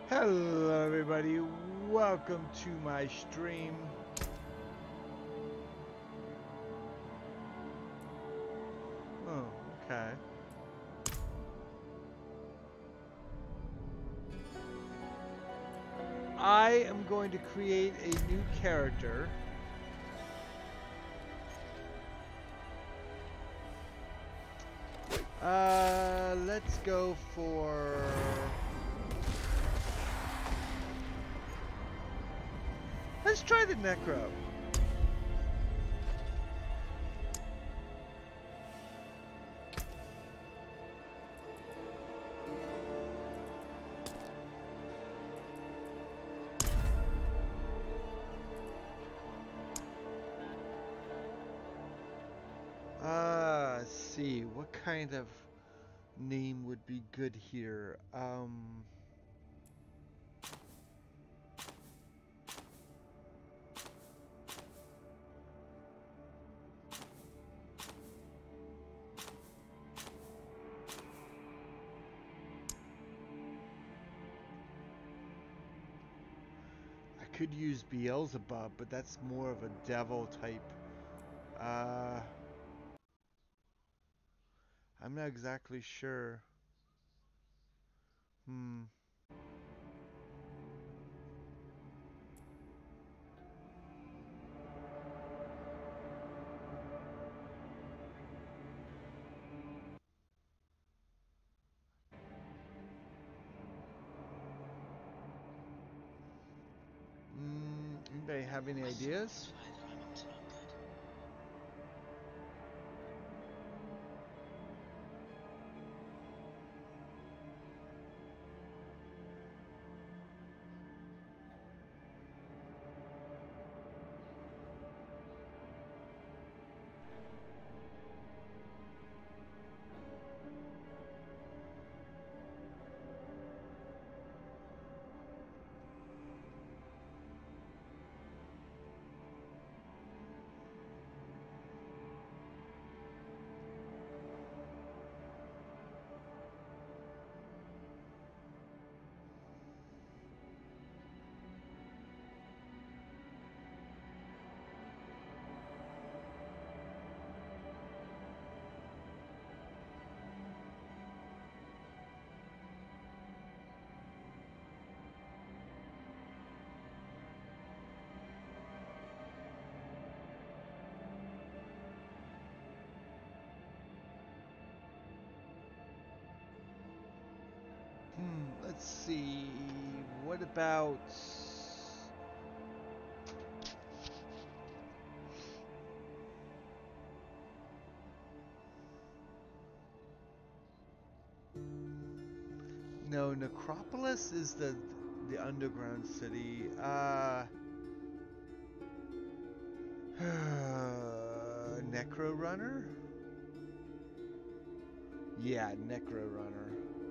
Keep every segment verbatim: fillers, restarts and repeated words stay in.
Hello everybody, welcome to my stream. Oh, okay. I am going to create a new character. Uh, let's go for... Let's try the Necro. Uh, let's see, what kind of name would be good here? Um... I could use Beelzebub, but that's more of a devil type. Uh... I'm not exactly sure. Hmm. Mm, anybody have any ideas? Hmm, let's see. What about... No, Necropolis is the the underground city. Uh... Necro Runner? Yeah, Necro Runner.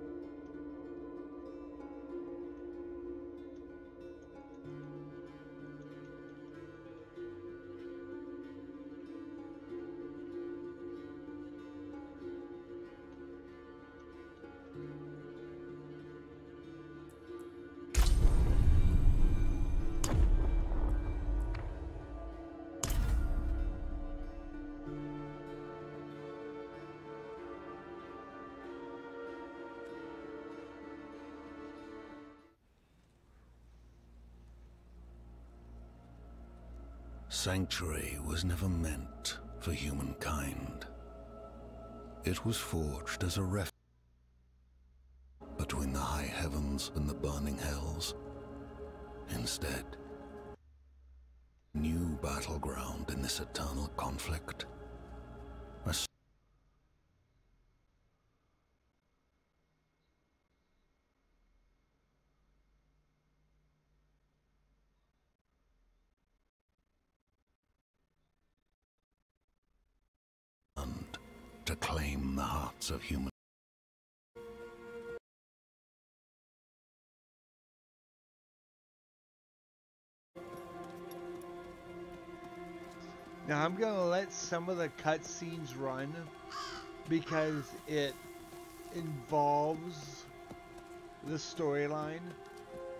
Sanctuary was never meant for humankind. It was forged as a refuge between the high heavens and the burning hells. Instead, new battleground in this eternal conflict. A stand to claim the hearts of human. Now I'm gonna let some of the cutscenes run because it involves the storyline.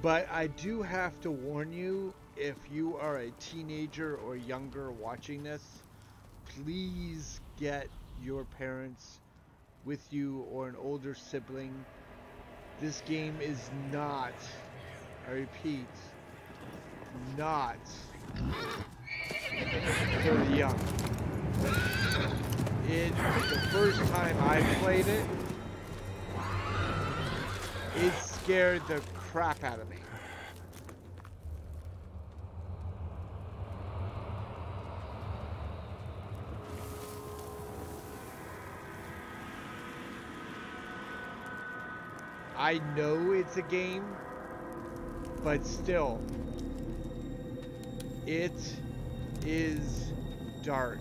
But I do have to warn you, if you are a teenager or younger watching this, please get your parents with you or an older sibling. This game is not, I repeat, not for the young. It, the first time I played it, it scared the crap out of me. I know it's a game, but still, it is dark.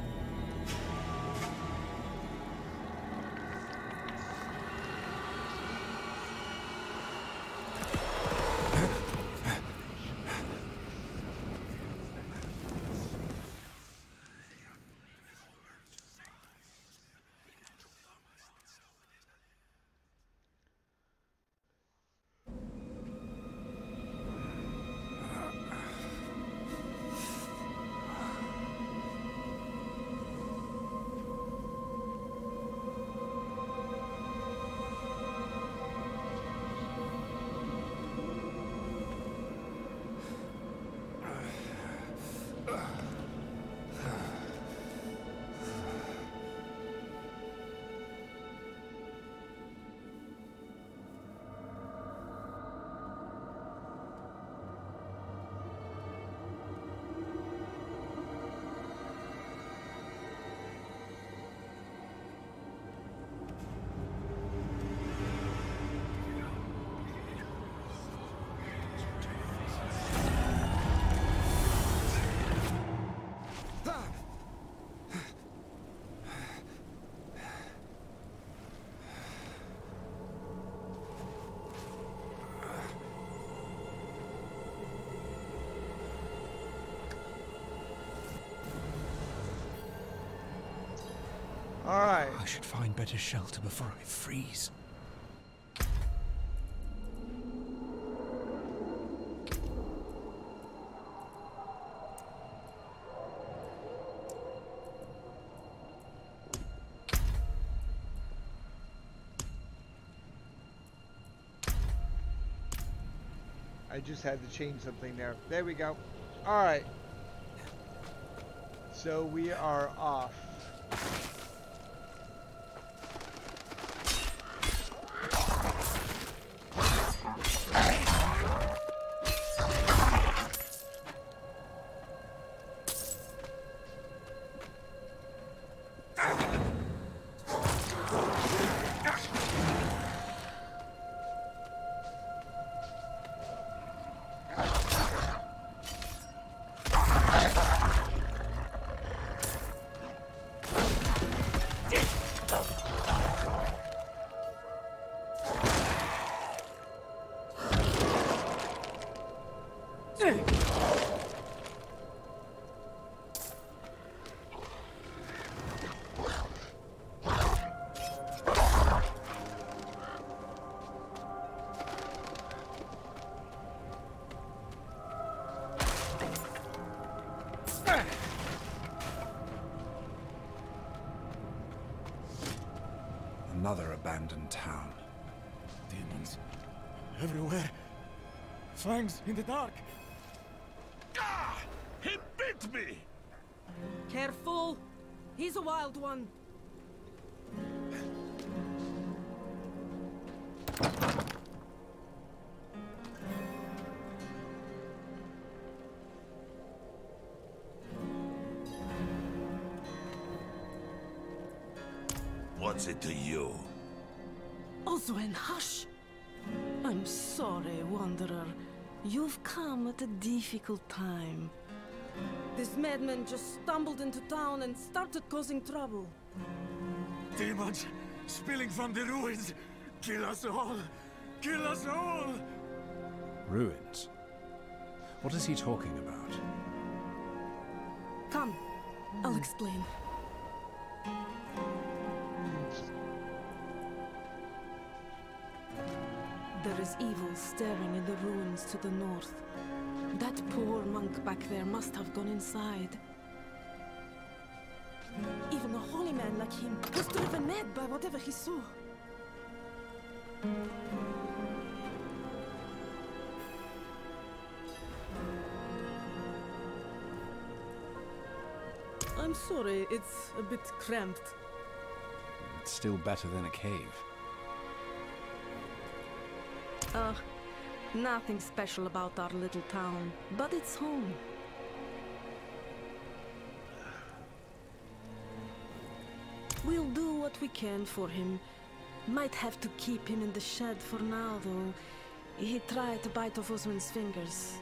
All right. I should find better shelter before I freeze. I just had to change something there. There we go. All right. So we are off. Another abandoned town. Demons everywhere. Fangs in the dark. Ah! He bit me! Careful! He's a wild one. What's it to you? Oswen, hush! I'm sorry, Wanderer. You've come at a difficult time. This madman just stumbled into town and started causing trouble. Demons spilling from the ruins. Kill us all! Kill us all! Ruins? What is he talking about? Come, I'll explain. There is evil staring in the ruins to the north. That poor monk back there must have gone inside. Even a holy man like him was driven mad by whatever he saw. I'm sorry, it's a bit cramped. It's still better than a cave. Uh, nothing special about our little town, but it's home. We'll do what we can for him. Might have to keep him in the shed for now, though. He tried to bite off Oswin's fingers.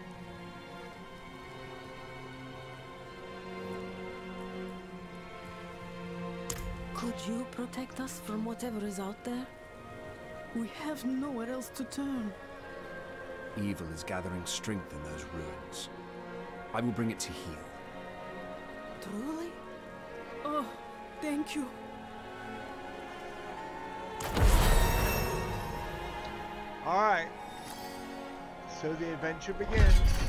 Could you protect us from whatever is out there? We have nowhere else to turn. Evil is gathering strength in those ruins. I will bring it to heal. Truly? Oh, thank you. Alright. So the adventure begins.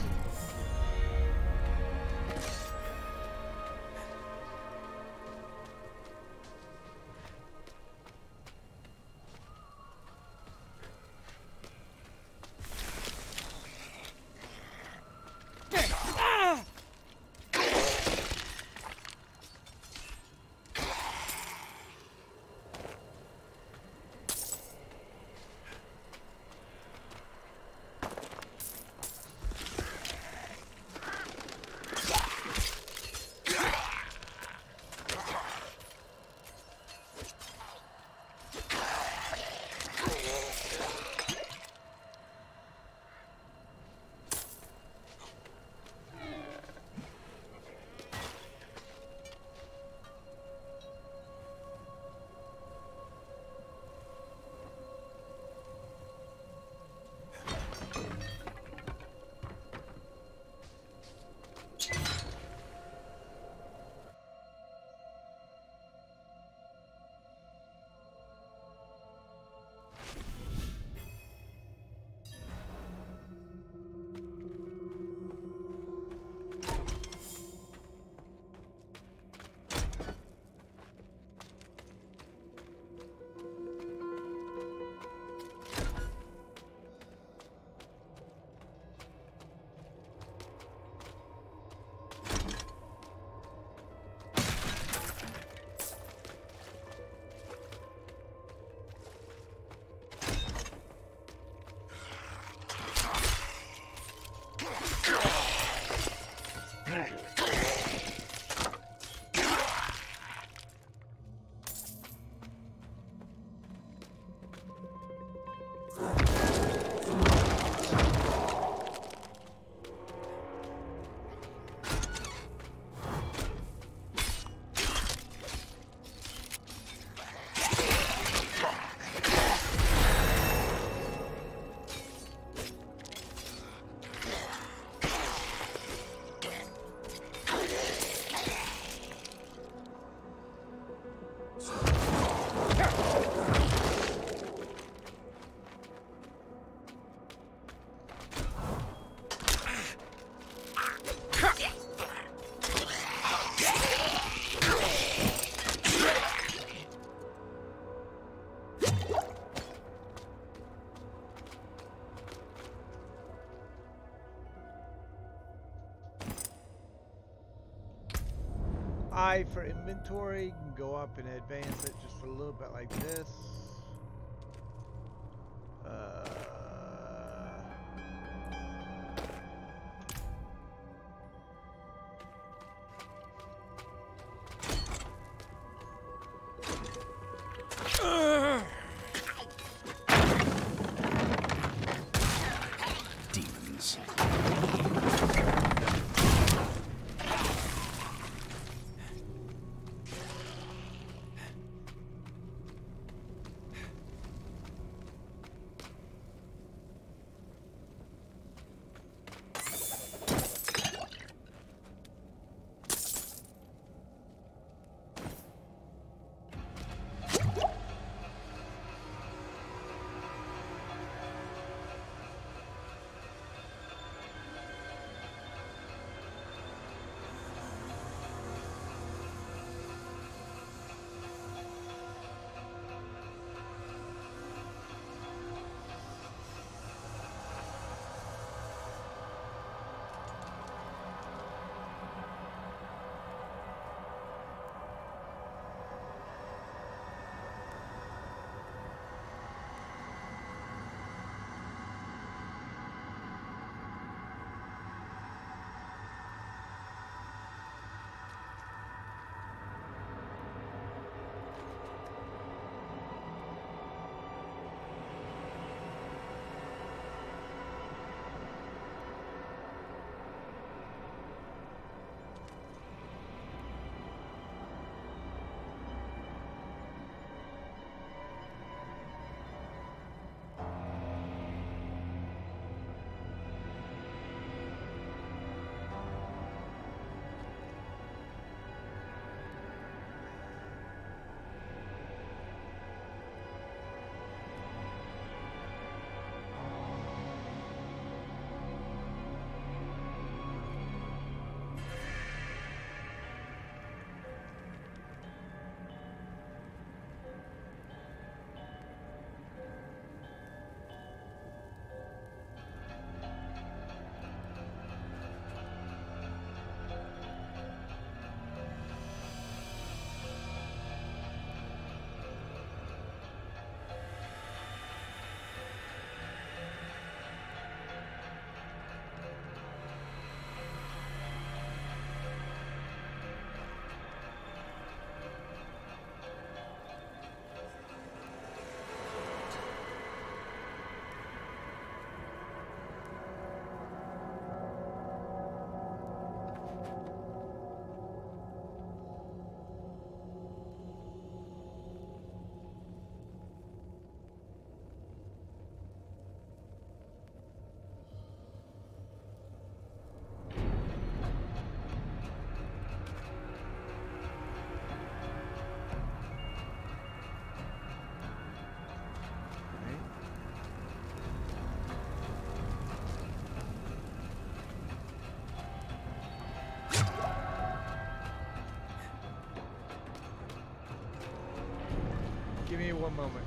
I for inventory can go up and advance it just a little bit like this. Uh, Demons. one moment.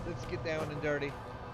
Let's get down and dirty.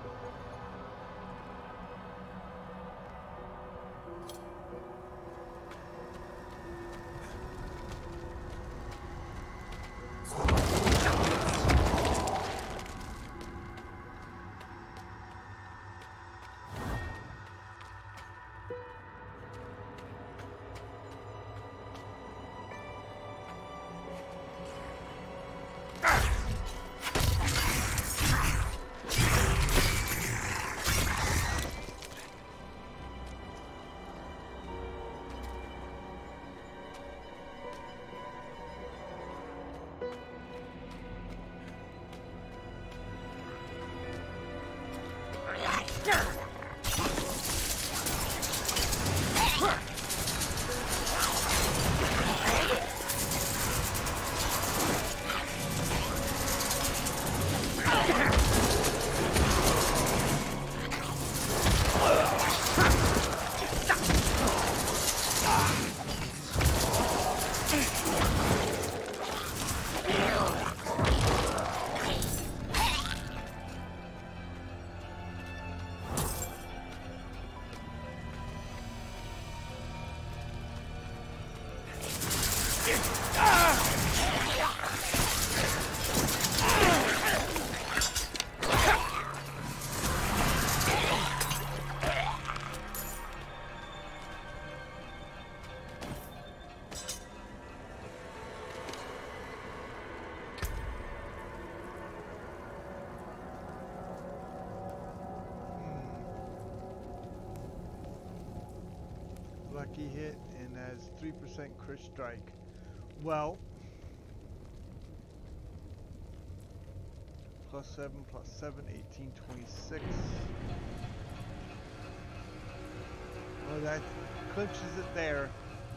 Lucky hit and has three percent crit strike. Well, plus seven, plus seven, eighteen, twenty-six. Well, that clinches it there.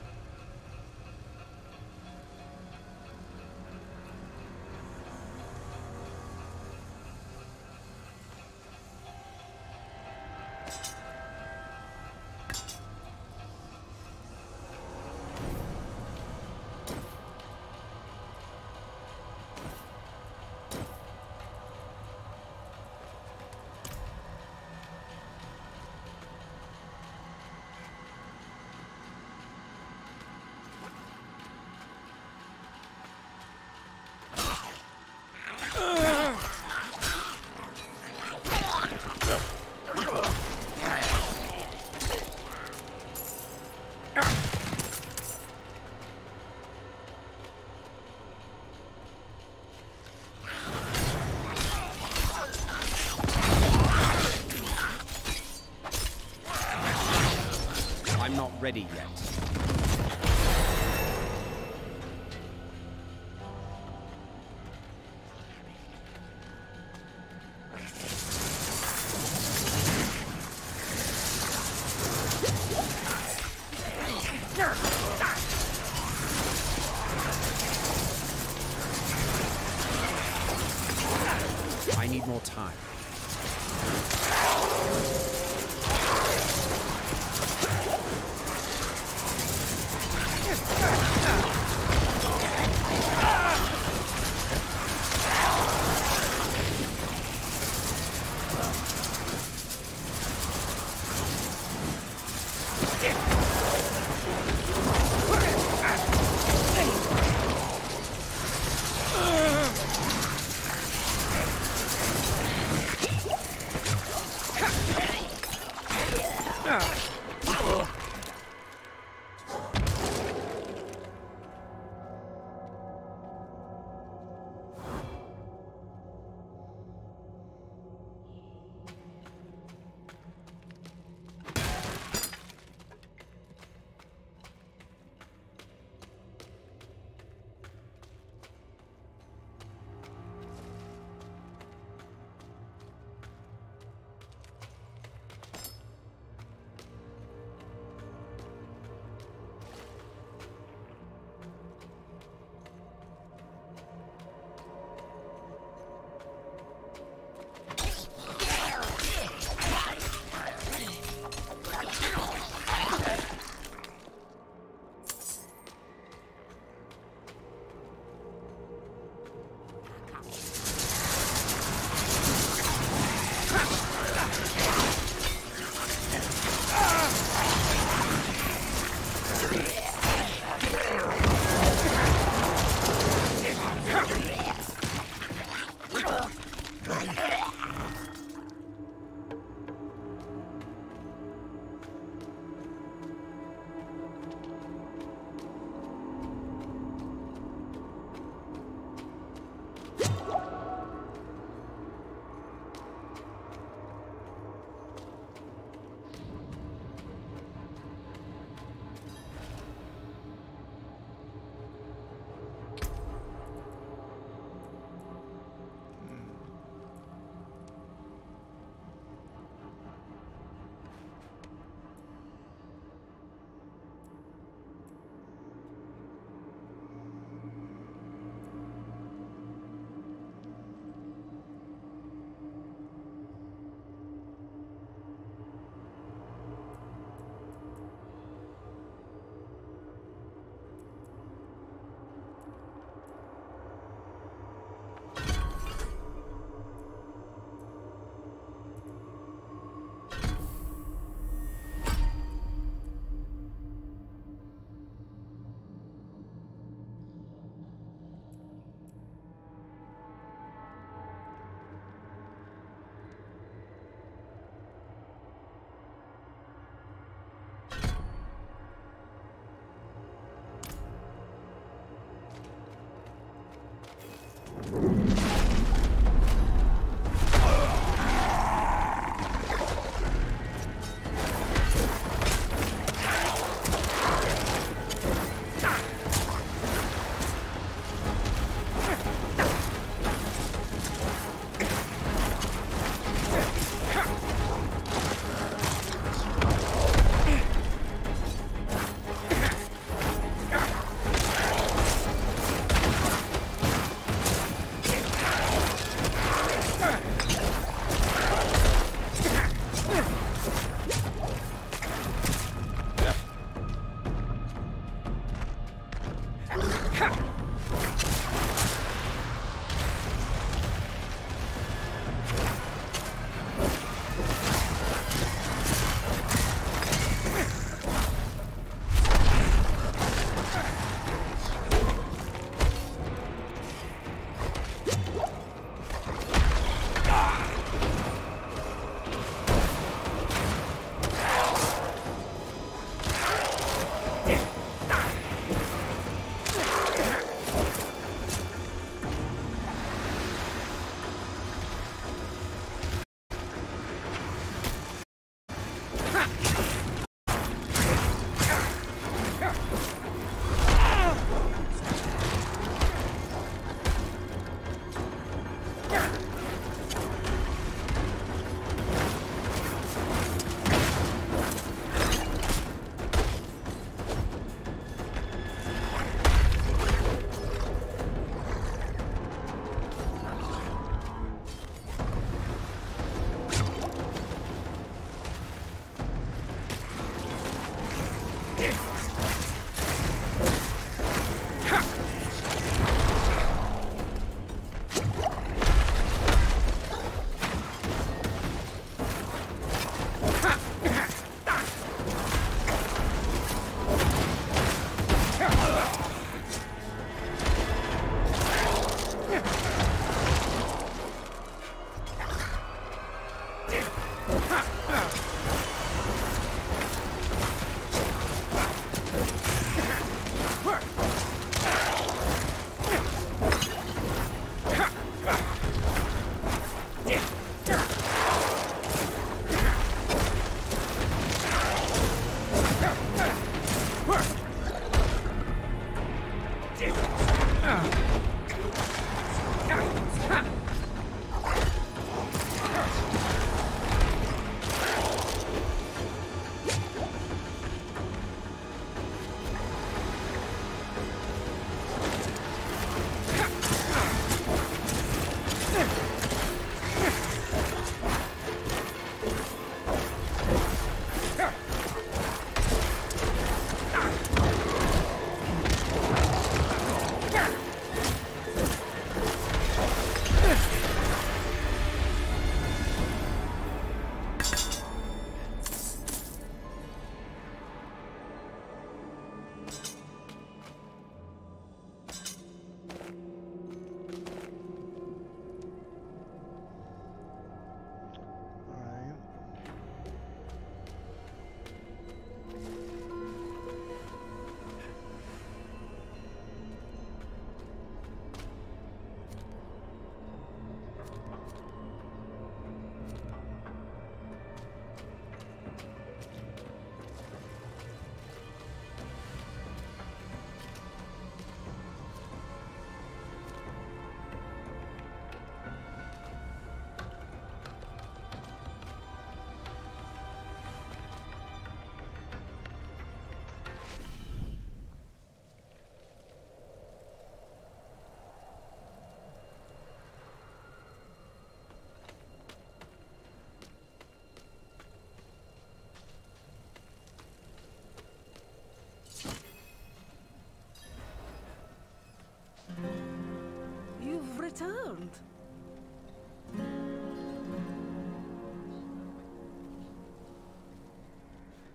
I'm not ready yet. I need more time. Ha!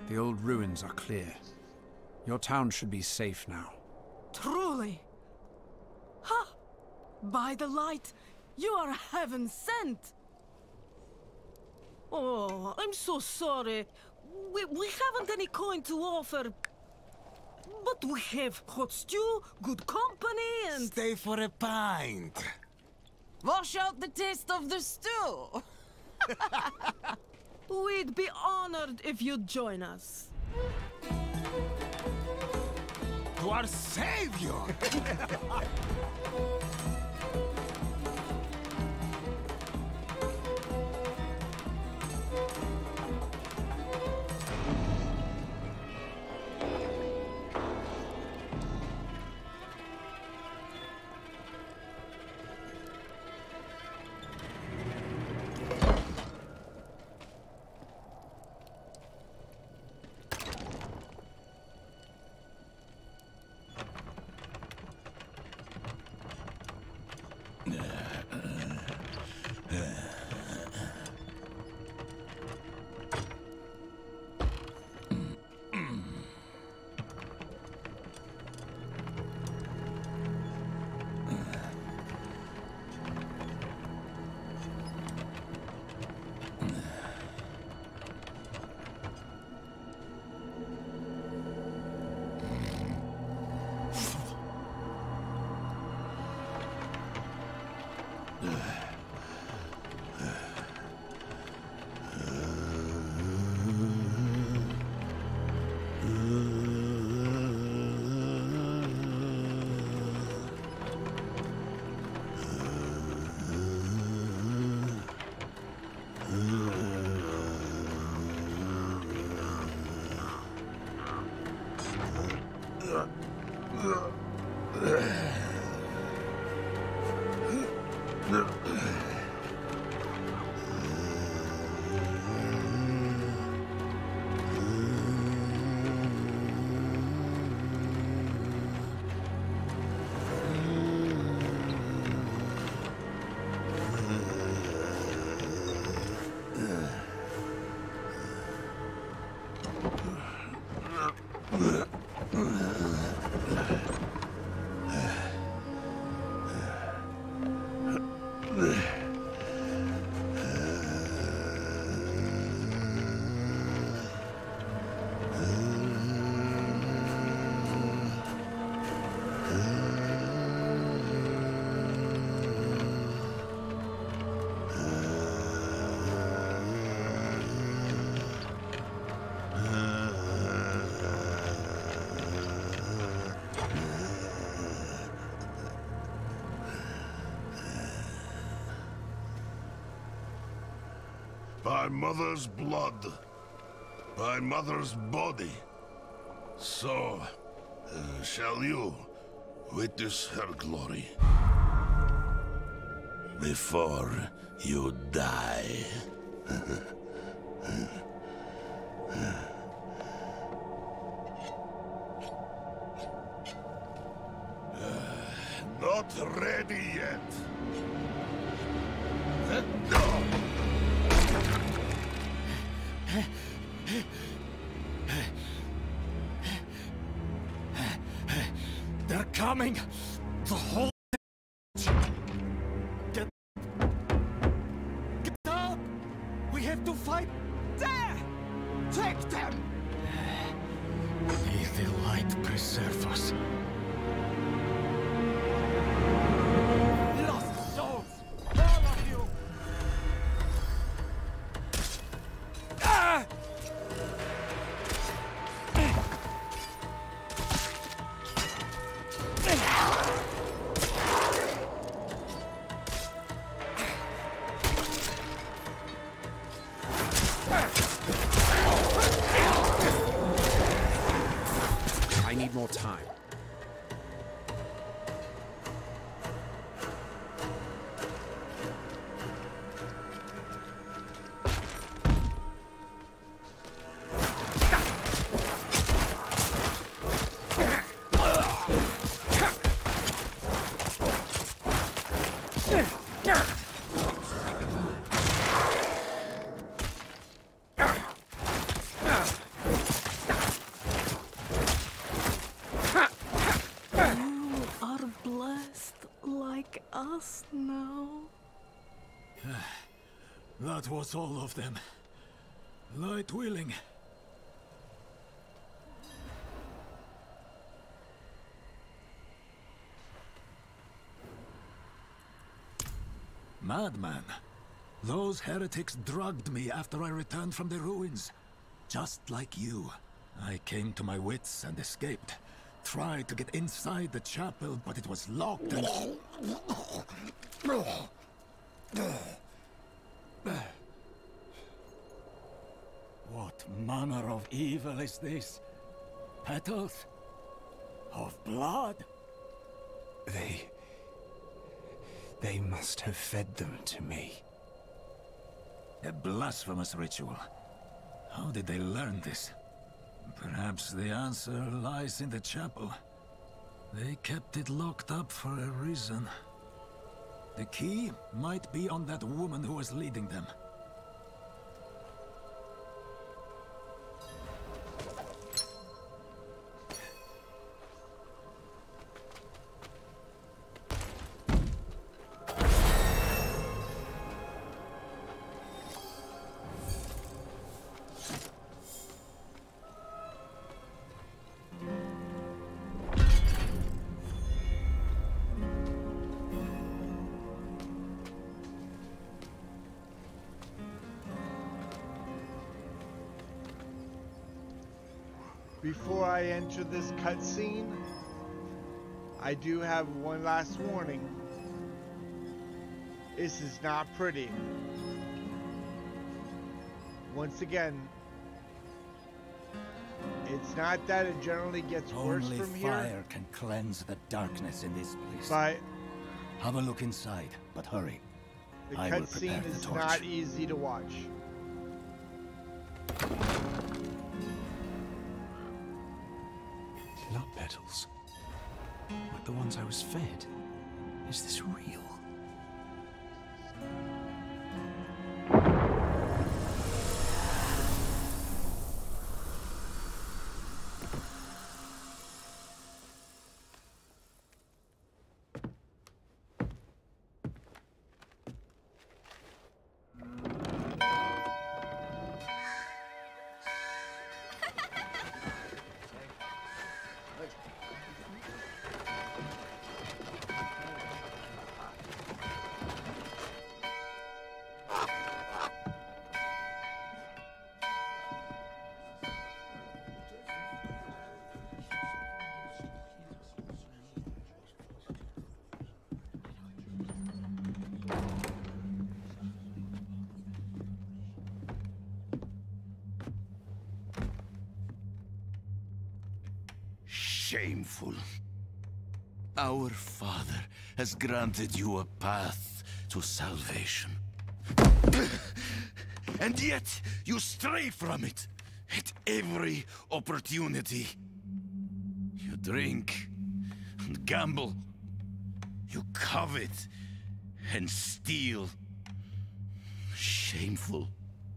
The old ruins are clear. Your town should be safe now. Truly. Ha! By the light, you are heaven sent. Oh, I'm so sorry. We, we haven't any coin to offer. But we have hot stew, good company, and... Stay for a pint. Wash out the taste of the stew. We'd be honored if you'd join us. To our savior! By mother's blood, by mother's body, so uh, shall you witness her glory before you die. Not ready yet. No. They're coming! The whole... Get... Get up! We have to fight there! Take them! May the light preserve us. Lost souls! All of you! Ah! I need more time. lost now? That was all of them. Light willing. Madman. Those heretics drugged me after I returned from the ruins. Just like you. I came to my wits and escaped. Tried to get inside the chapel, but it was locked and... What manner of evil is this? Petals? Of blood? They... They must have fed them to me. A blasphemous ritual. How did they learn this? Perhaps the answer lies in the chapel. They kept it locked up for a reason. The key might be on that woman who was leading them. Before I enter this cutscene, I do have one last warning. This is not pretty. Once again, it's not that it generally gets worse Only from here. Only fire can cleanse the darkness in this place. But have a look inside, but hurry. the I will prepare cutscene the is torch. not easy to watch. Blood petals. Like the ones I was fed. Is this real? Shameful. Our Father has granted you a path to salvation. And yet, you stray from it at every opportunity. You drink and gamble. You covet and steal. Shameful.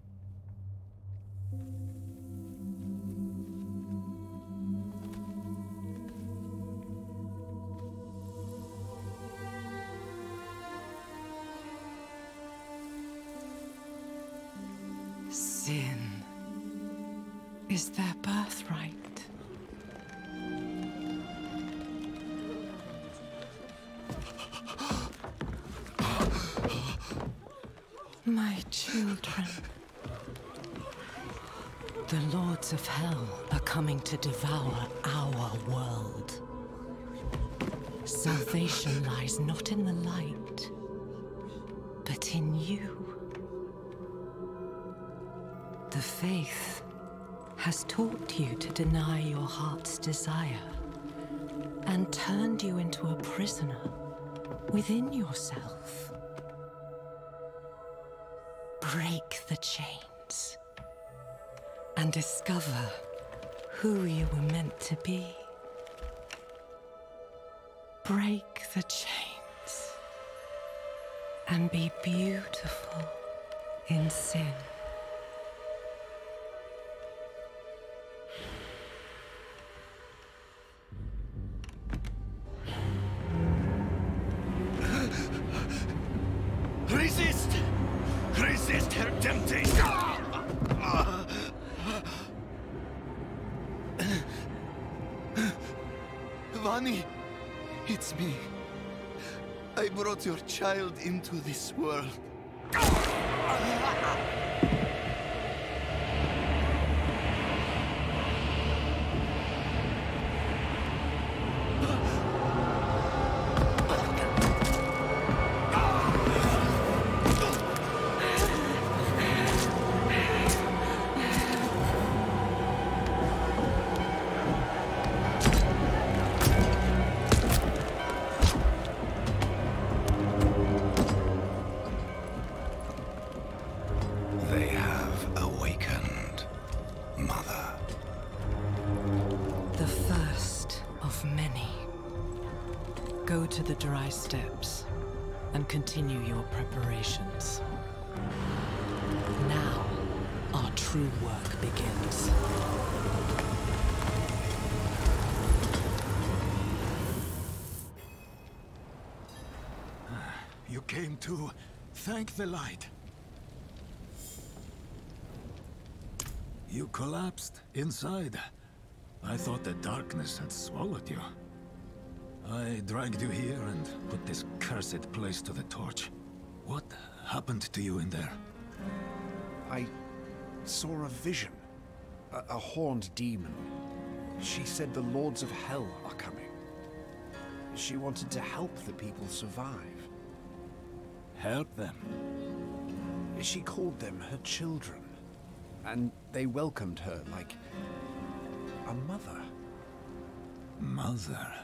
Sin is their birthright. My children. The lords of hell are coming to devour our world. Salvation lies not in the light, but in you. The faith has taught you to deny your heart's desire and turned you into a prisoner within yourself. Break the chains and discover who you were meant to be. Break the chains and be beautiful in sin. resist her temptation. Vani, it's me. I brought your child into this world. They have awakened, Mother. The first of many. Go to the dry steppes and continue your preparations. Now, our true work begins. You came to thank the light. You collapsed inside. I thought the darkness had swallowed you. I dragged you here and put this cursed place to the torch. What happened to you in there? I saw a vision. A, a horned demon. She said the Lords of Hell are coming. She wanted to help the people survive. Help them? She called them her children. And they welcomed her like a mother. Mother?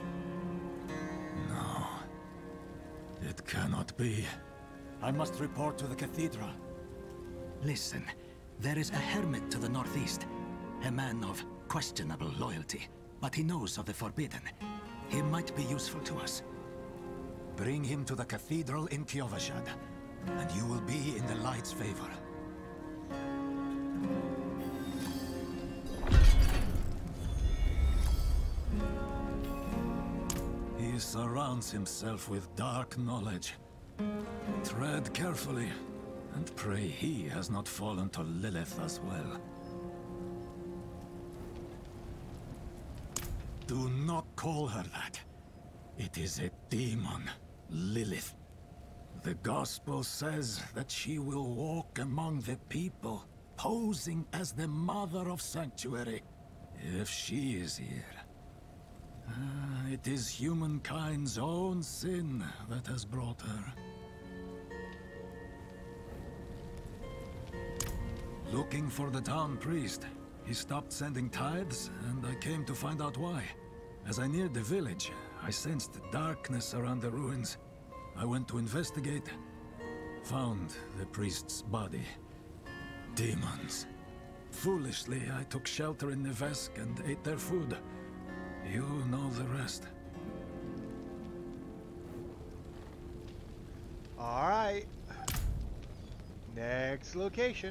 No. It cannot be. I must report to the cathedral. Listen, there is a hermit to the northeast. A man of questionable loyalty, but he knows of the forbidden. He might be useful to us. Bring him to the cathedral in Kyovashad, and you will be in the light's favor. He surrounds himself with dark knowledge. Tread carefully, and pray he has not fallen to Lilith as well. Do not call her that. It is a demon, Lilith. The Gospel says that she will walk among the people, posing as the Mother of Sanctuary. If she is here, uh, it is humankind's own sin that has brought her. Looking for the town priest. He stopped sending tithes, and I came to find out why. As I neared the village, I sensed darkness around the ruins. I went to investigate. Found the priest's body. Demons. Foolishly, I took shelter in Nevesk and ate their food. You know the rest. All right. Next location.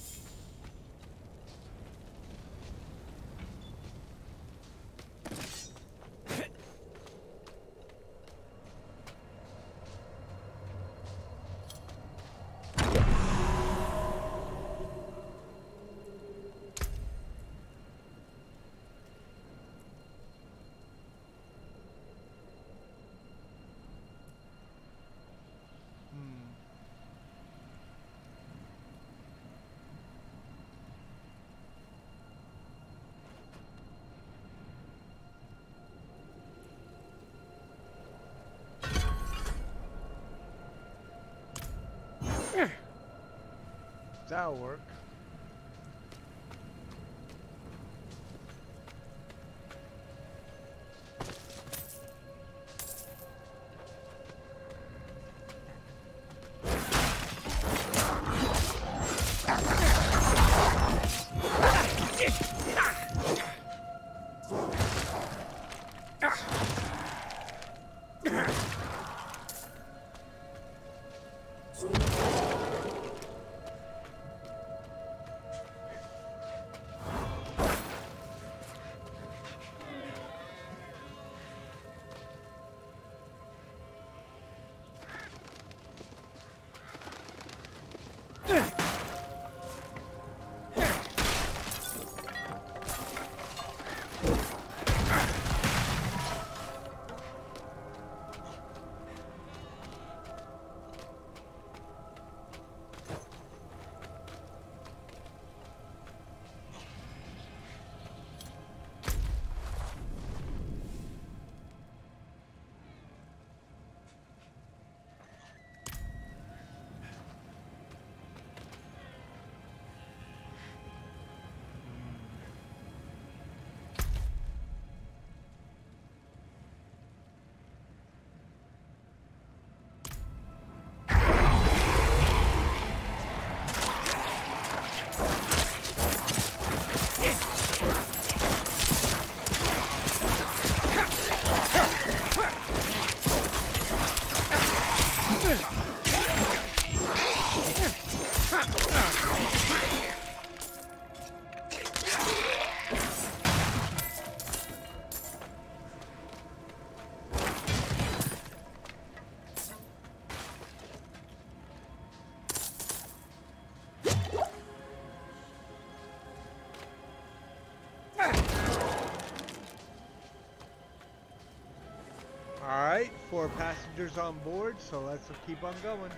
That'll work. Alright, four passengers on board, so let's keep on going.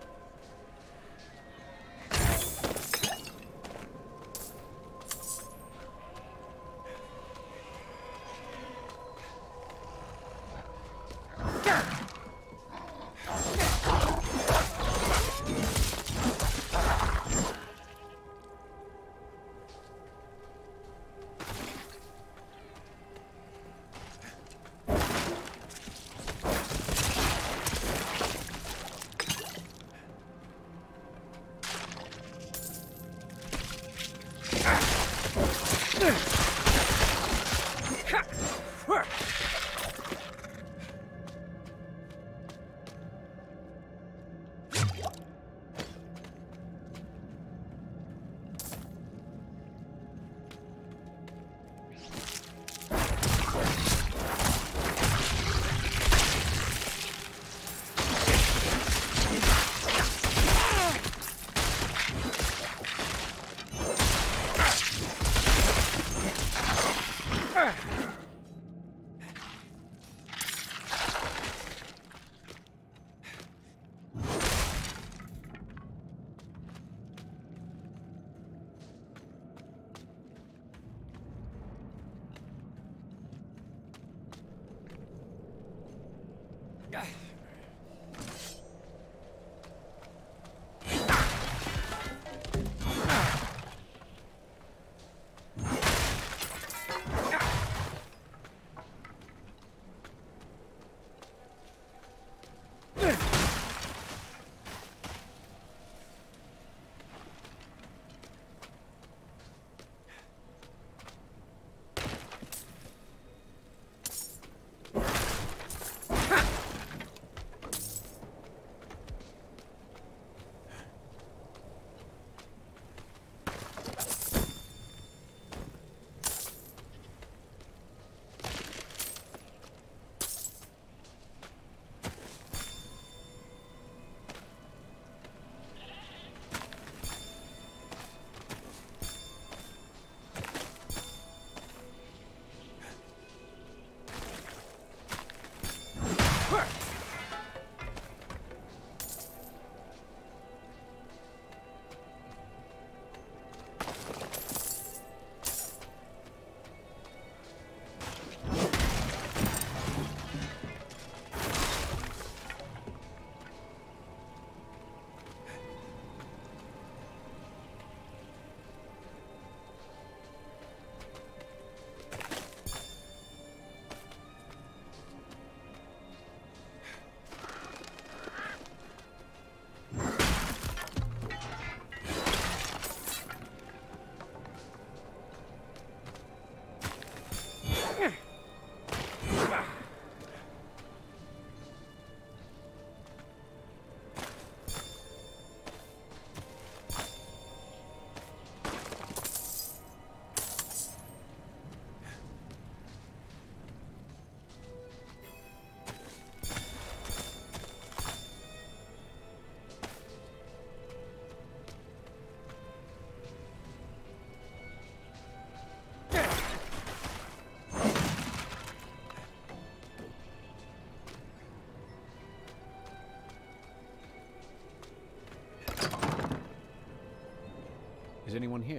Is anyone here?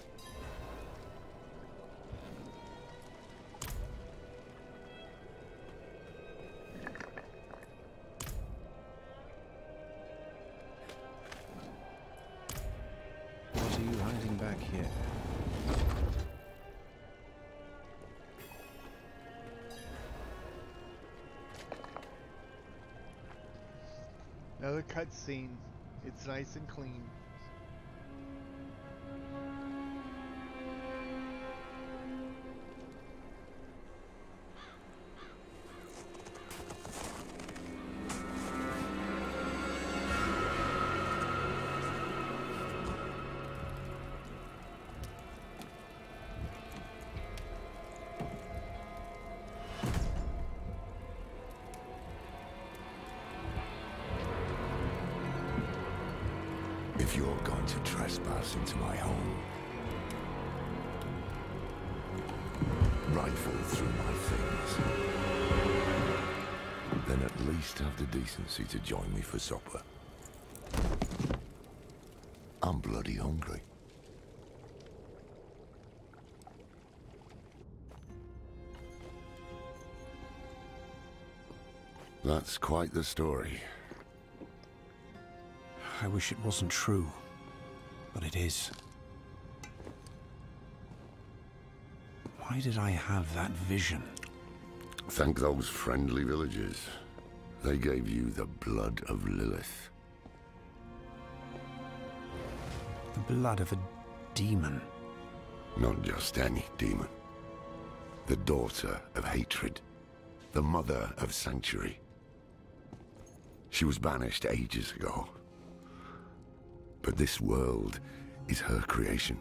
What are you hiding back here? Another cutscene. It's nice and clean. trying to trespass into my home. Rifle through my things. Then at least have the decency to join me for supper. I'm bloody hungry. That's quite the story. I wish it wasn't true, but it is. Why did I have that vision? Thank those friendly villagers. They gave you the blood of Lilith. The blood of a demon. Not just any demon. The daughter of hatred. The mother of sanctuary. She was banished ages ago. But this world is her creation.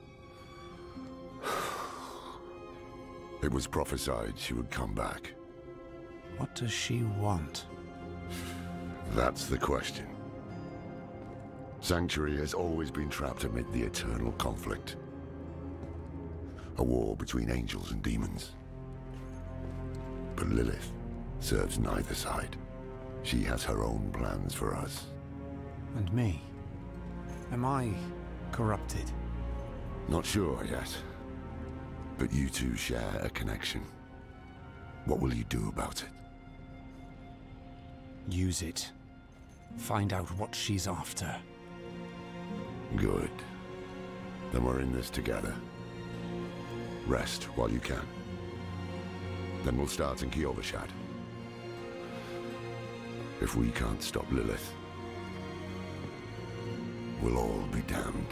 It was prophesied she would come back. What does she want? That's the question. Sanctuary has always been trapped amid the eternal conflict. A war between angels and demons. But Lilith serves neither side. She has her own plans for us. And me? Am I corrupted? Not sure yet. But you two share a connection. What will you do about it? Use it. Find out what she's after. Good. Then we're in this together. Rest while you can. Then we'll start in Kyovashad. If we can't stop Lilith, we'll all be damned.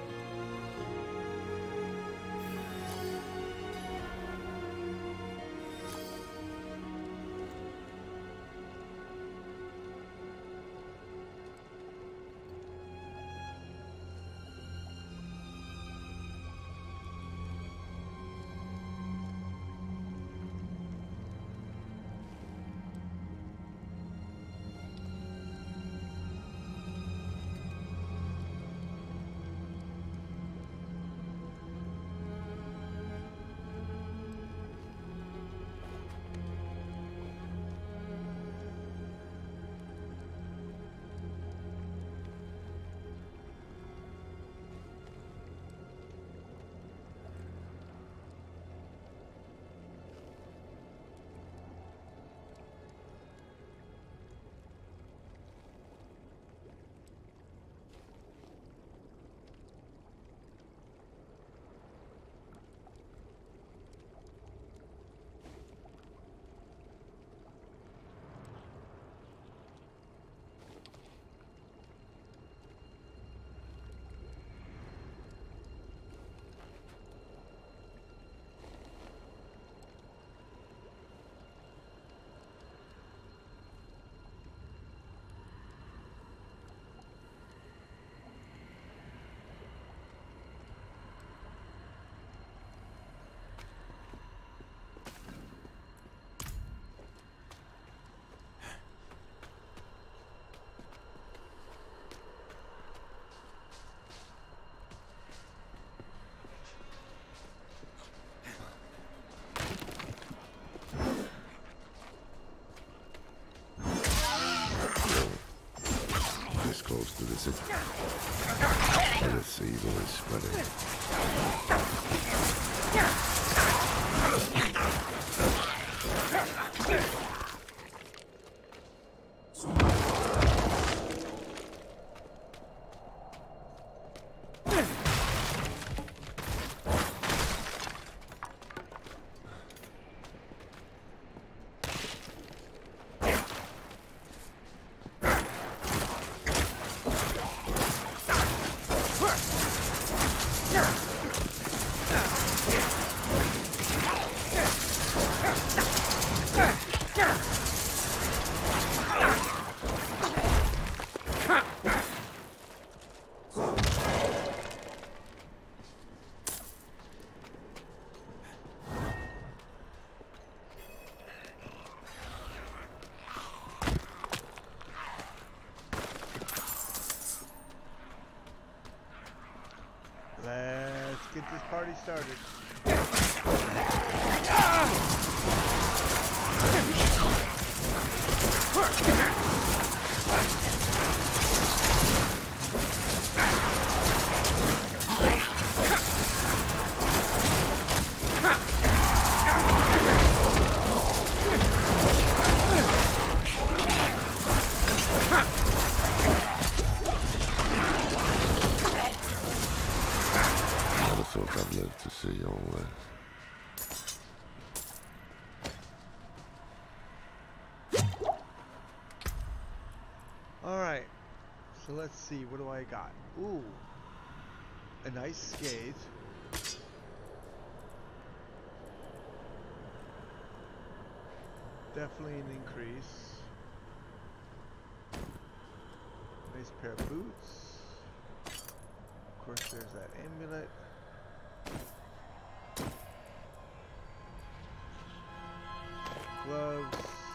Close to the city. Lilith's evil is spreading. Let's get this party started. I've lived to see all this. Alright, so let's see, what do I got? Ooh, a nice scathe. Definitely an increase. Nice pair of boots. Of course, there's that amulet. Gloves.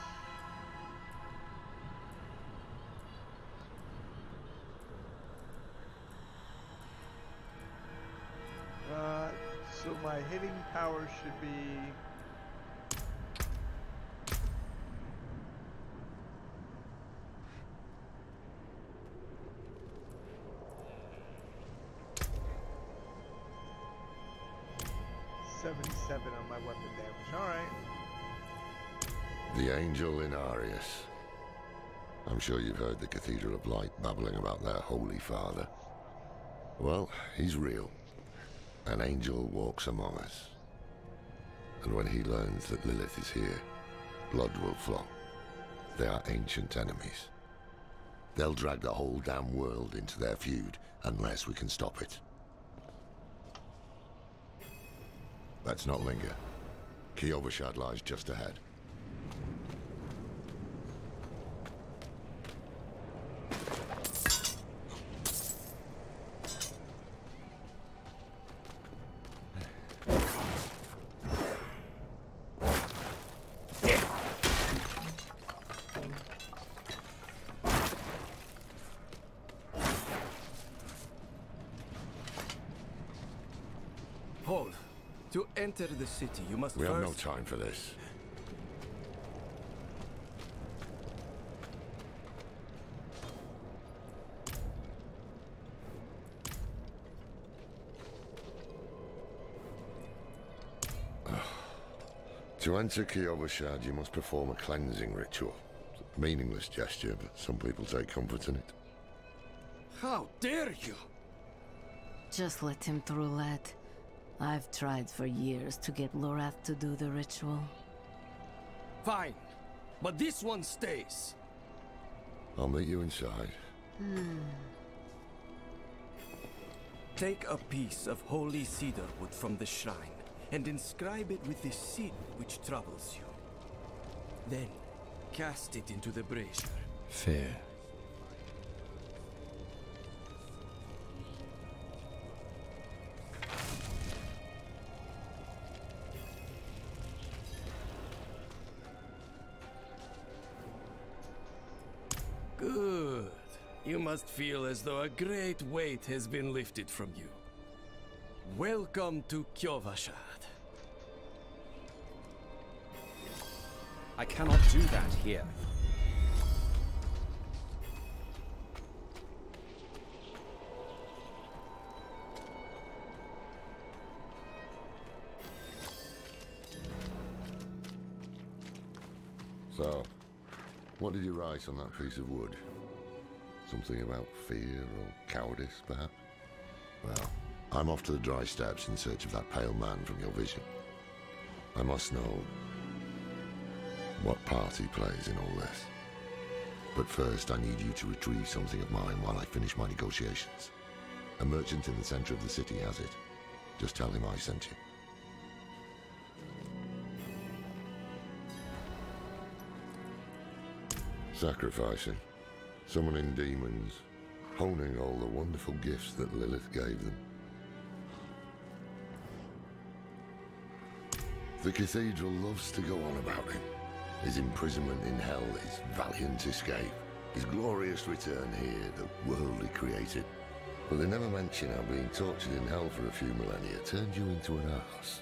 Uh, so my hitting power should be seventy-seven on my weapon damage. All right. The Angel Inarius. I'm sure you've heard the Cathedral of Light babbling about their Holy Father. Well, he's real. An angel walks among us. And when he learns that Lilith is here, blood will flow. They are ancient enemies. They'll drag the whole damn world into their feud unless we can stop it. Let's not linger. Kyovashad lies just ahead. Hold. To enter the city, you must We first... have no time for this. To enter Kyovashad, you must perform a cleansing ritual. It's a meaningless gesture, but some people take comfort in it. How dare you! Just let him through, lad. I've tried for years to get Lorath to do the ritual. Fine, but this one stays. I'll meet you inside. Hmm. Take a piece of holy cedar wood from the shrine and inscribe it with the sin which troubles you. Then, cast it into the brazier. Fair. Good. You must feel as though a great weight has been lifted from you. Welcome to Kyovashad. I cannot do that here. So, what did you write on that piece of wood? Something about fear or cowardice, perhaps? Well, I'm off to the Dry Steppes in search of that pale man from your vision. I must know what part he plays in all this. But first, I need you to retrieve something of mine while I finish my negotiations. A merchant in the center of the city has it. Just tell him I sent you. Sacrificing. Summoning demons. Honing all the wonderful gifts that Lilith gave them. The Cathedral loves to go on about him. His imprisonment in hell, his valiant escape, his glorious return here, the world he created. But they never mention how being tortured in hell for a few millennia turned you into an ass.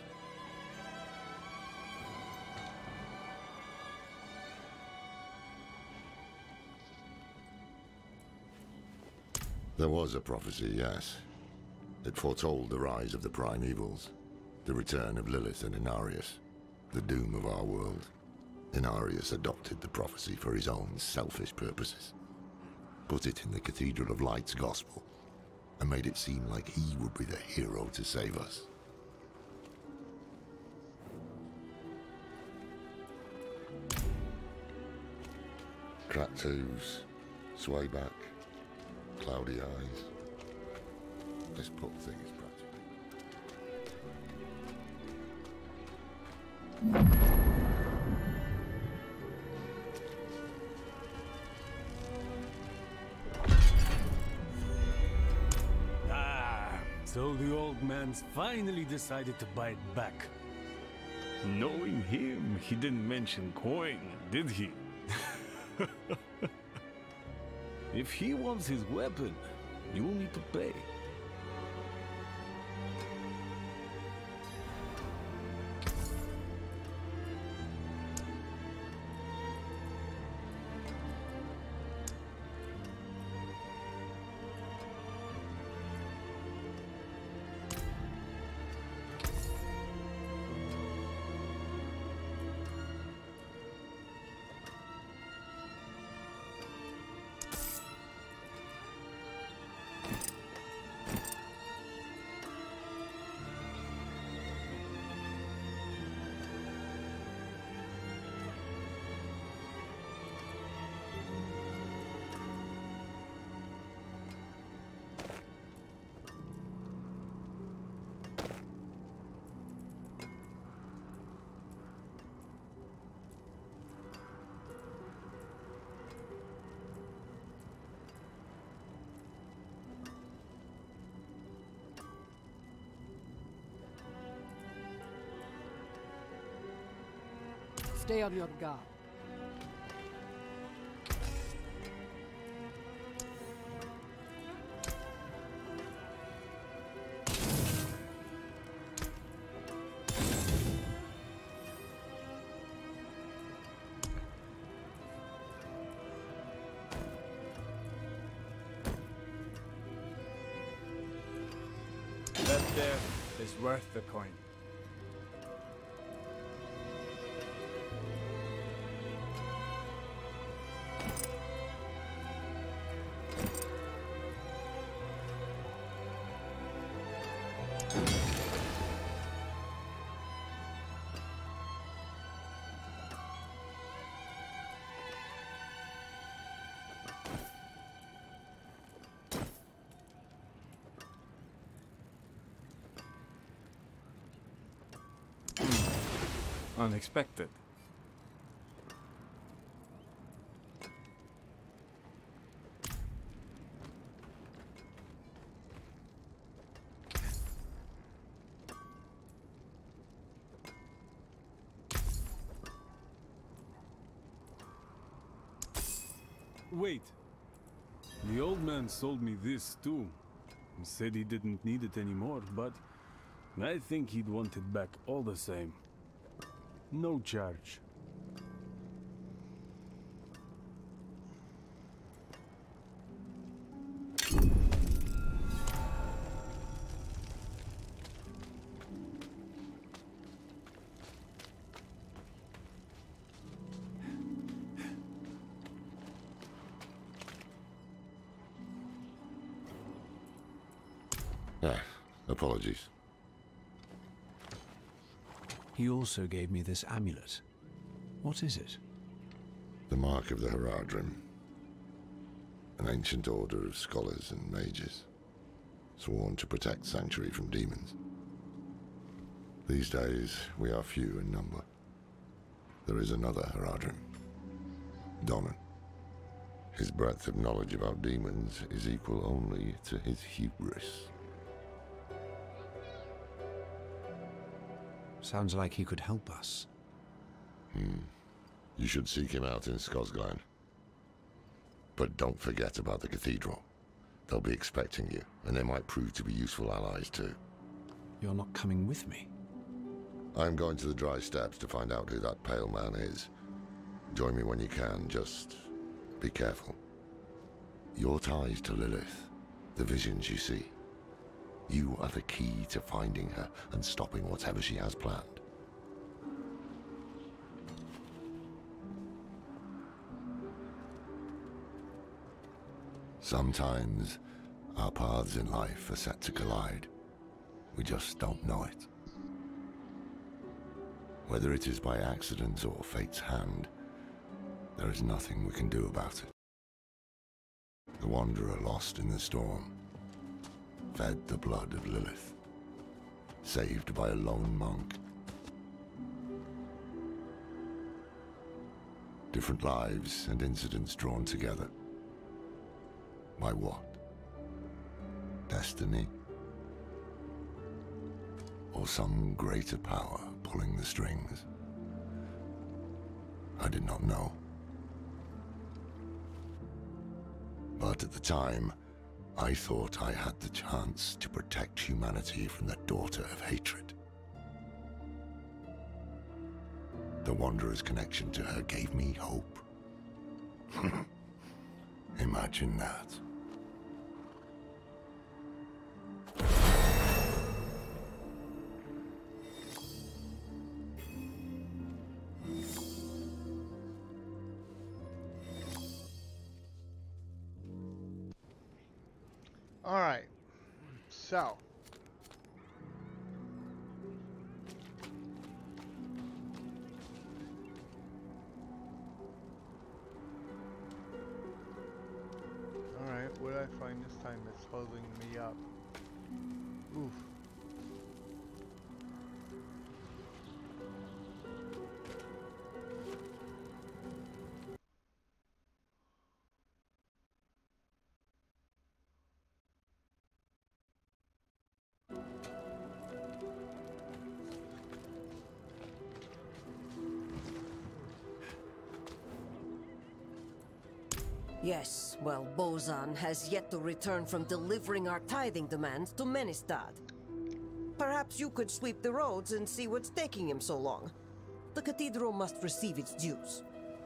There was a prophecy, yes. It foretold the rise of the primevals, the return of Lilith and Inarius, the doom of our world. Inarius adopted the prophecy for his own selfish purposes, put it in the Cathedral of Light's gospel, and made it seem like he would be the hero to save us. Cracked hooves, sway back, cloudy eyes. This poor thing is practically... So the old man's finally decided to bite back. Knowing him, he didn't mention coin, did he? If he wants his weapon, you will need to pay. Stay on your guard. That there is worth the coin. Unexpected. Wait. The old man sold me this too. He said he didn't need it anymore, but I think he'd want it back all the same. No charge. Ah, apologies. He also gave me this amulet. What is it? The Mark of the Haradrim. An ancient order of scholars and mages, sworn to protect Sanctuary from demons. These days, we are few in number. There is another Haradrim, Donan. His breadth of knowledge about demons is equal only to his hubris. Sounds like he could help us. Hmm. You should seek him out in Skosglen. But don't forget about the cathedral. They'll be expecting you, and they might prove to be useful allies too. You're not coming with me? I'm going to the Dry Steppes to find out who that pale man is. Join me when you can, just be careful. Your ties to Lilith, the visions you see, you are the key to finding her and stopping whatever she has planned. Sometimes our paths in life are set to collide. We just don't know it. Whether it is by accident or fate's hand, there is nothing we can do about it. The Wanderer lost in the storm, fed the blood of Lilith, saved by a lone monk. Different lives and incidents drawn together. By what? Destiny? Or some greater power pulling the strings? I did not know. But at the time, I thought I had the chance to protect humanity from the Daughter of Hatred. The Wanderer's connection to her gave me hope. Imagine that. All right, so all right, what did I find this time that's holding me up? Oof. Yes, well, Bozan has yet to return from delivering our tithing demands to Menestad. Perhaps you could sweep the roads and see what's taking him so long. The cathedral must receive its dues.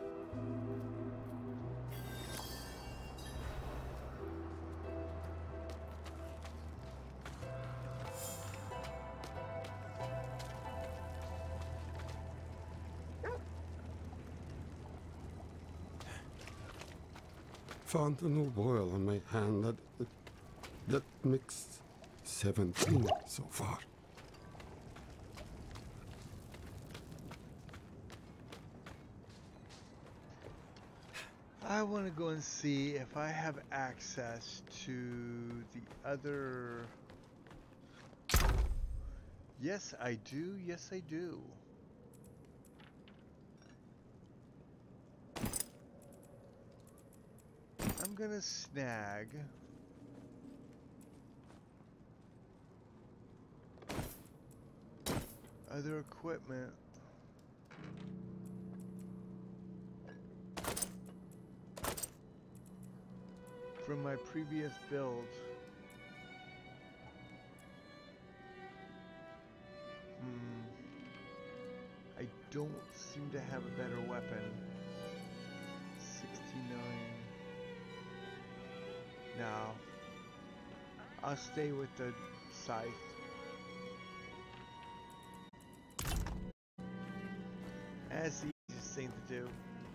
Found a new boil on my hand that, that, that mixed seventeen so far. I want to go and see if I have access to the other... Yes, I do. Yes, I do. I'm gonna snag other equipment. From my previous build. Hmm. I don't seem to have a better weapon. sixty-nine. No. I'll stay with the scythe. That's the easiest thing to do.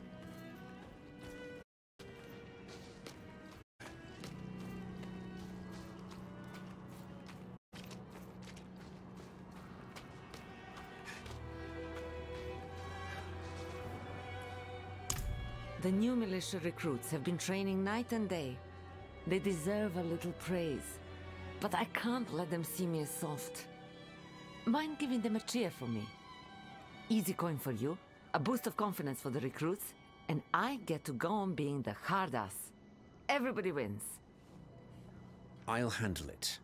The new militia recruits have been training night and day. They deserve a little praise, but I can't let them see me as soft. Mind giving them a cheer for me? Easy coin for you, a boost of confidence for the recruits, and I get to go on being the hard ass. Everybody wins. I'll handle it.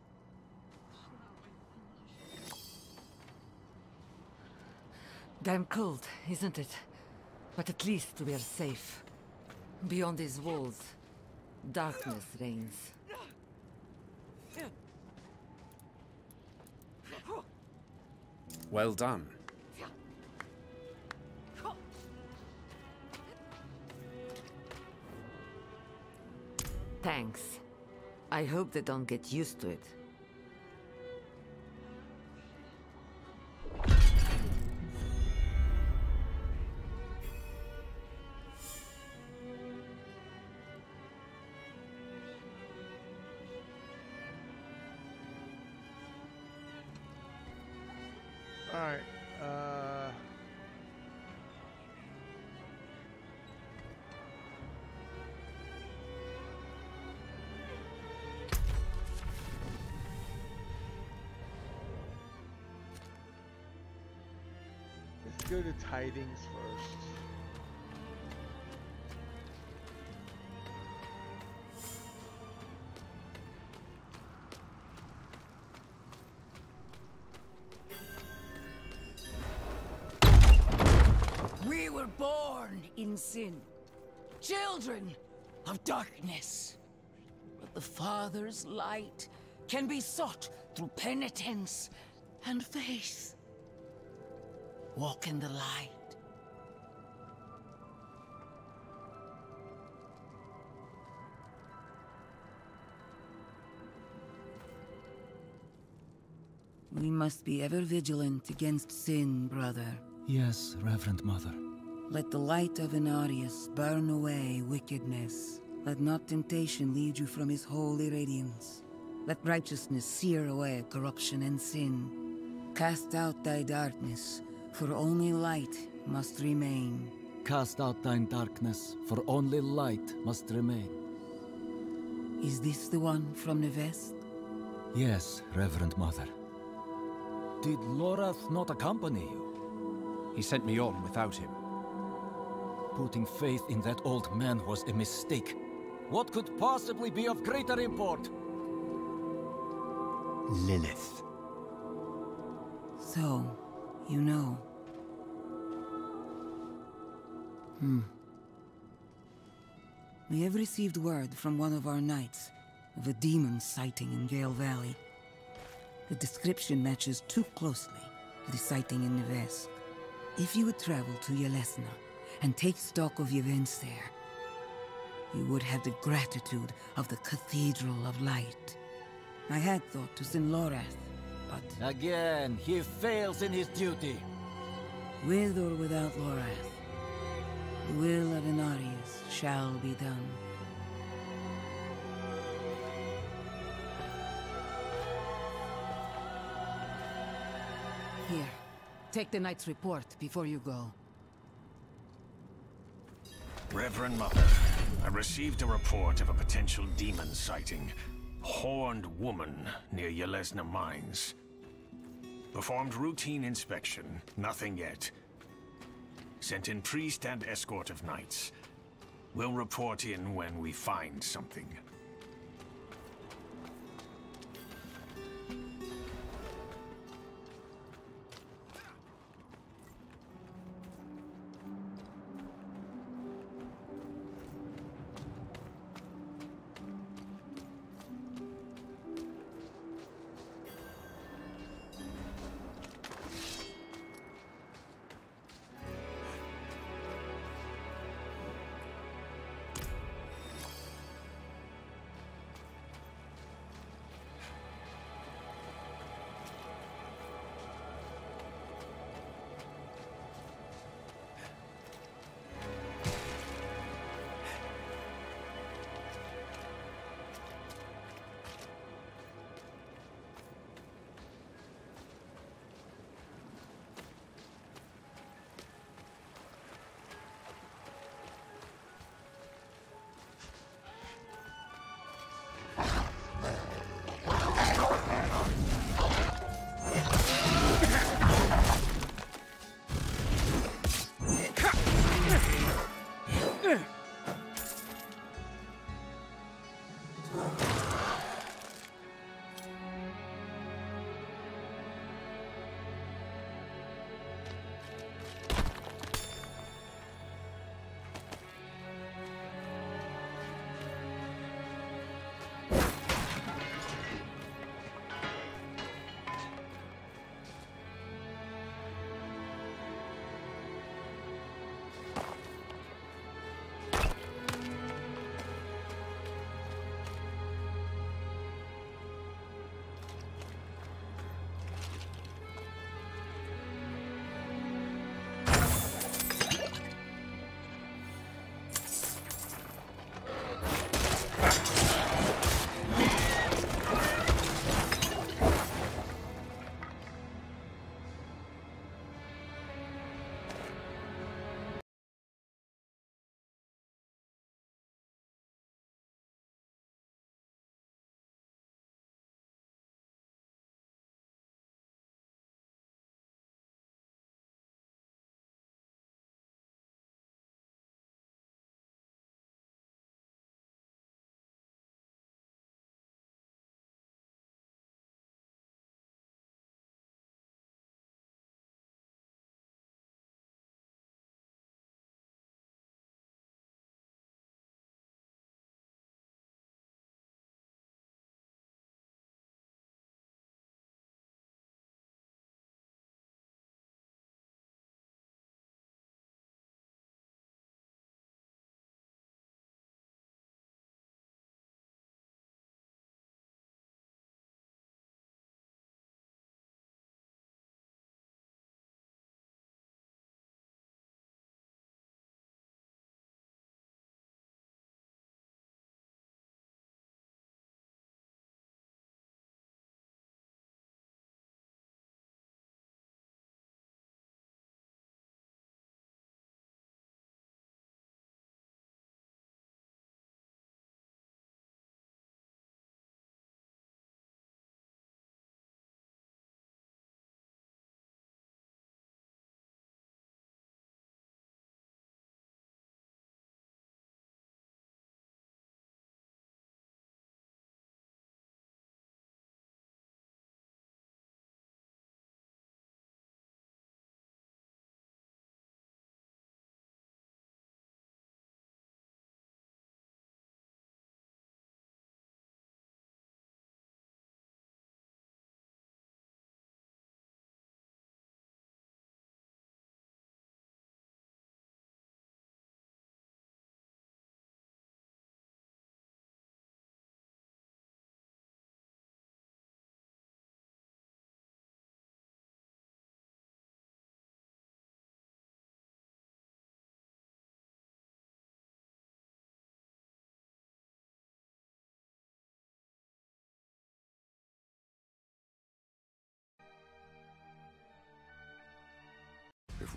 Damn cold, isn't it? But at least we are safe. Beyond these walls, darkness reigns. Well done. Thanks. I hope they don't get used to it. Alright, uh... let's go to Tidings first. We were born in sin, children of darkness. But the Father's light can be sought through penitence and faith. Walk in the light. We must be ever vigilant against sin, brother. Yes, Reverend Mother. Let the light of Inarius burn away wickedness. Let not temptation lead you from his holy radiance. Let righteousness sear away corruption and sin. Cast out thy darkness, for only light must remain. Cast out thine darkness, for only light must remain. Is this the one from Nevest? Yes, Reverend Mother. Did Lorath not accompany you? He sent me on without him. Putting faith in that old man was a mistake. What could possibly be of greater import? Lilith. So, you know. Hmm. We have received word from one of our knights of a demon sighting in Gale Valley. The description matches too closely to the sighting in Nevesk. If you would travel to Yelesna and take stock of the events there, you would have the gratitude of the Cathedral of Light. I had thought to send Lorath, but... Again, he fails in his duty. With or without Lorath, the will of Inarius shall be done. Here, take the knight's report before you go. Reverend Mother, I received a report of a potential demon sighting. Horned woman near Yelesna Mines. Performed routine inspection, nothing yet. Sent in priest and escort of knights. We'll report in when we find something.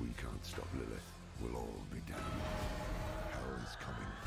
we can't stop Lilith, we'll all be damned. Hell is coming.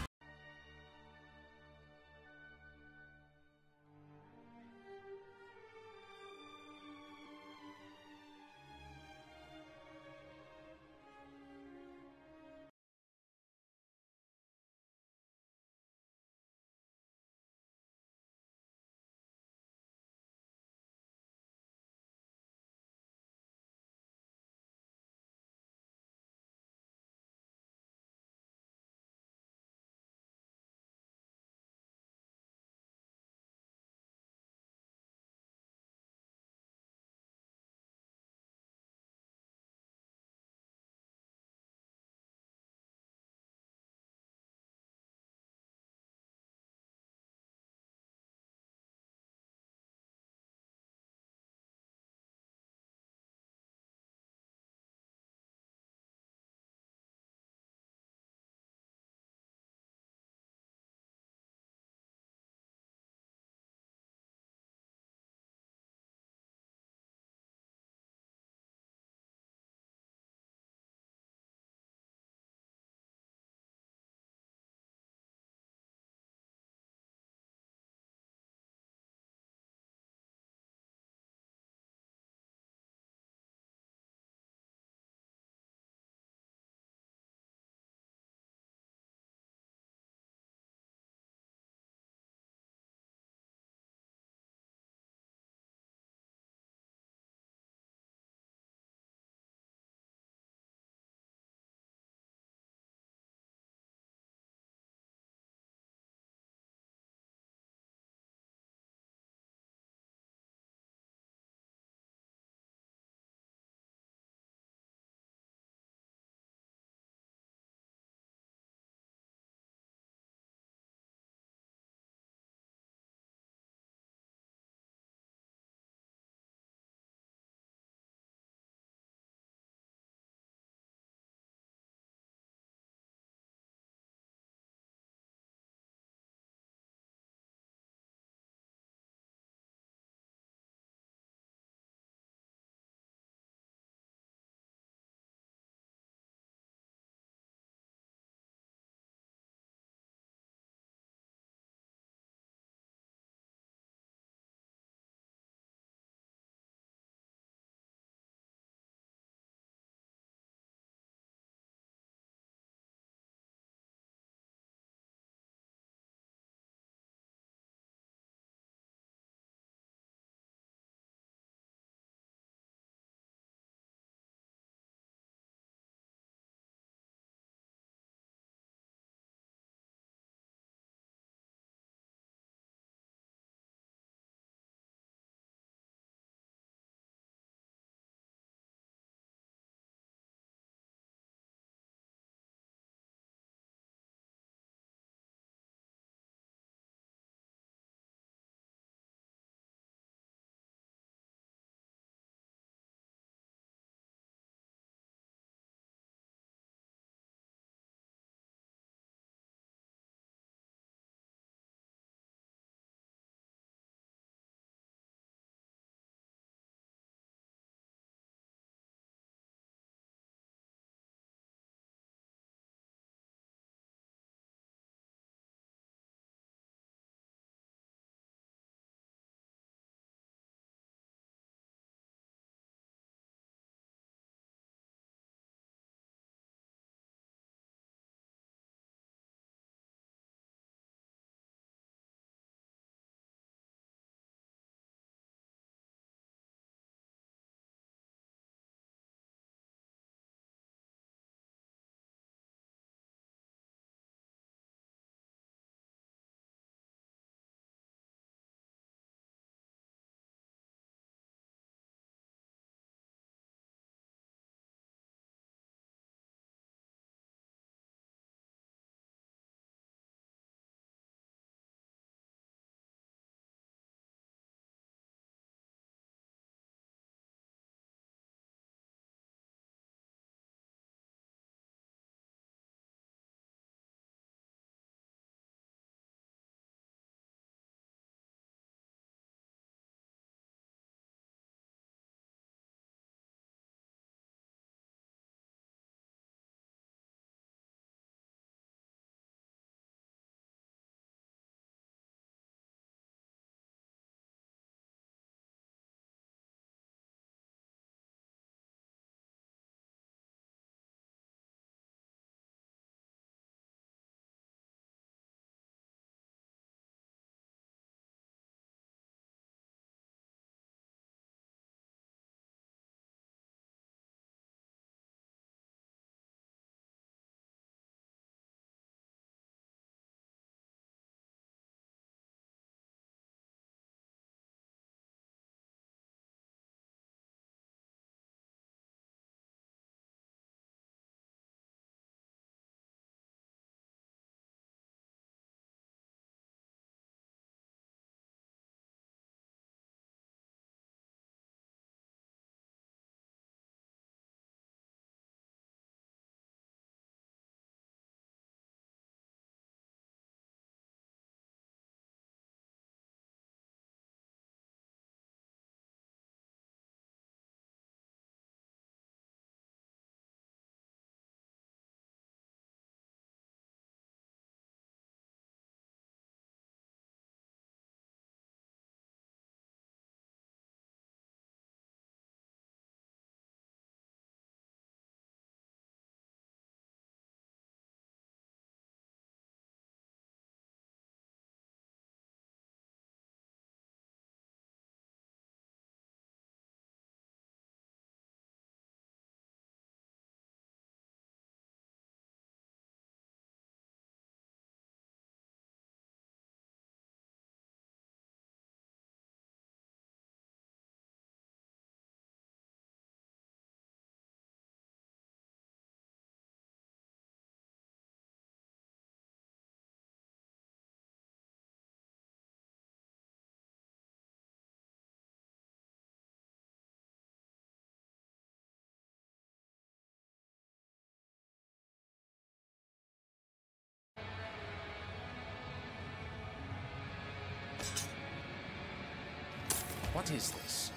What is this?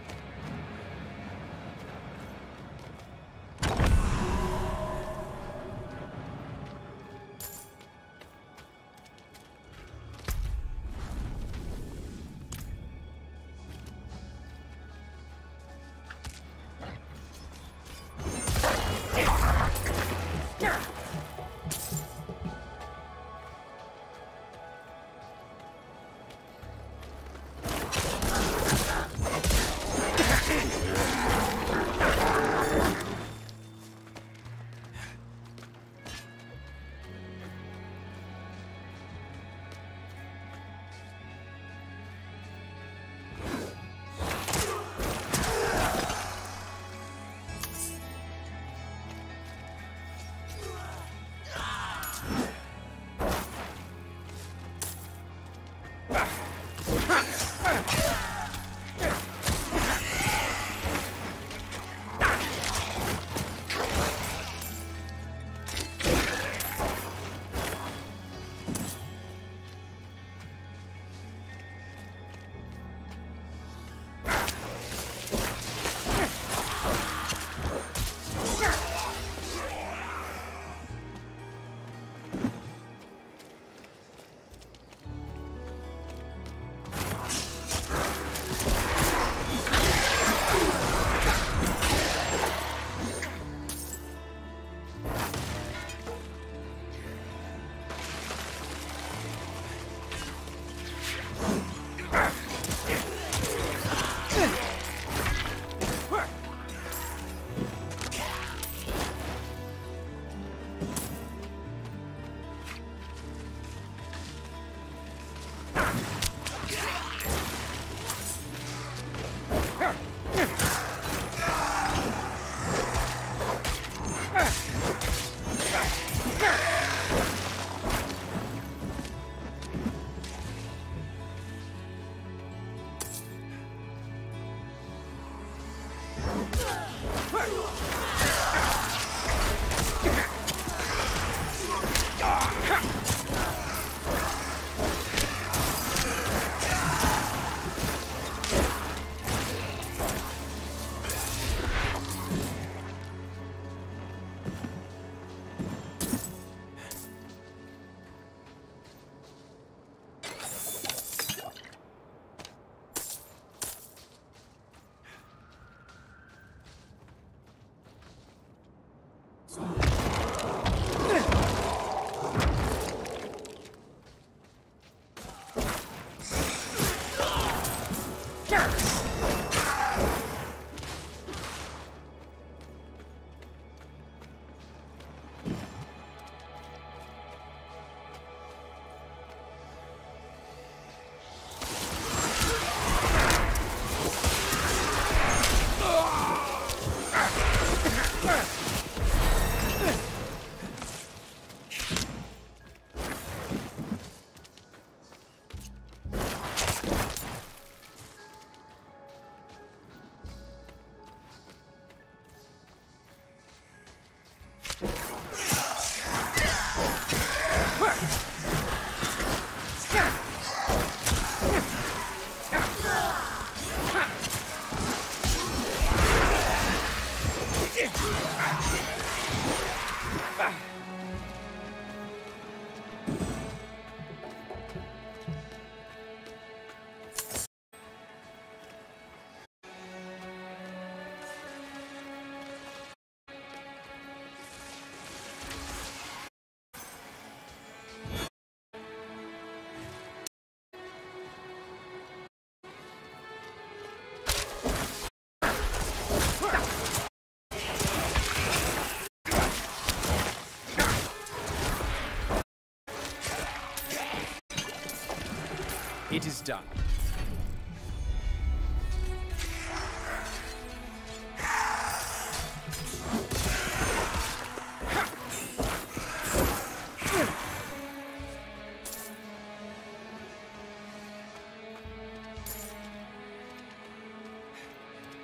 It is done.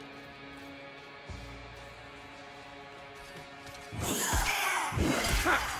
Ha!